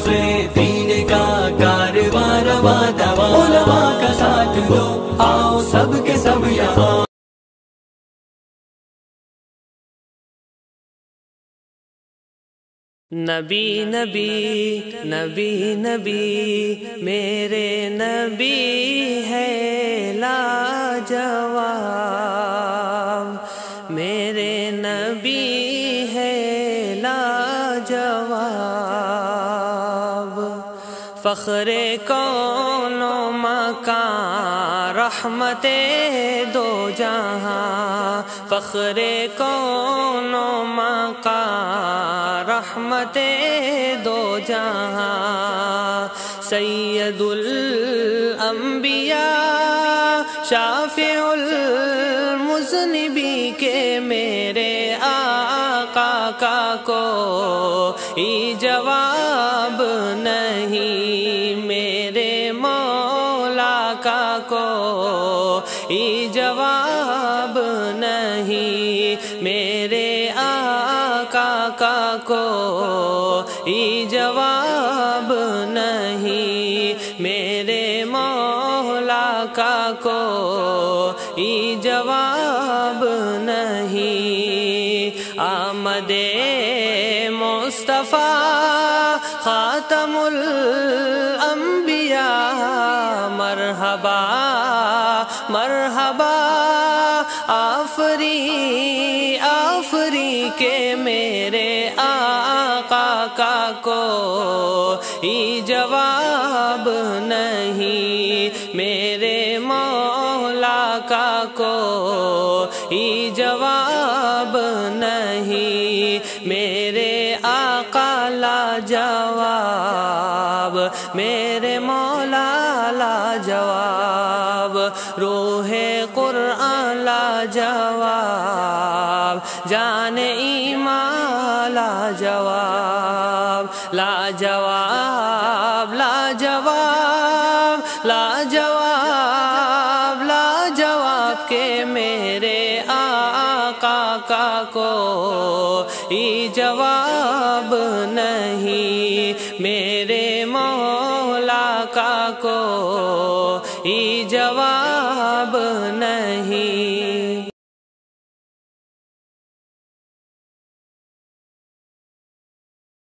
سے دین کا کارواں رواں دواں، علماء کا ساتھ دو آؤ سب کے سب یہاں۔ نبی نبی نبی نبی میرے نبی ہے لاجواب، میرے نبی ہے لاجواب، فخر کون و مکان رحمت دو جہاں، فخر کون و مکان رحمت دو جہاں، سید الانبیاء شافع المذنبی کے میرے آقا کا کوئی جواب نہیں، میرے مولا کا کوئی جواب نہیں، میرے آقا کا کوئی جواب نہیں، میرے مولا کا کوئی جواب نہیں۔ آمد مصطفیٰ خاتم الانبیاء، مرحبا مرحبا آفری آفری کے میرے آقا کا کوئی جواب نہیں، میرے مولا کا کوئی جواب نہیں، میرے آقا لاجواب، میرے مولا لاجواب، روح قرآن لاجواب، جان ایمان لاجواب، لاجواب لاجواب لاجواب لاجواب کہ میرے آقا کا کوئی جواب نہیں، میرے مولا کا کوئی جواب نہیں۔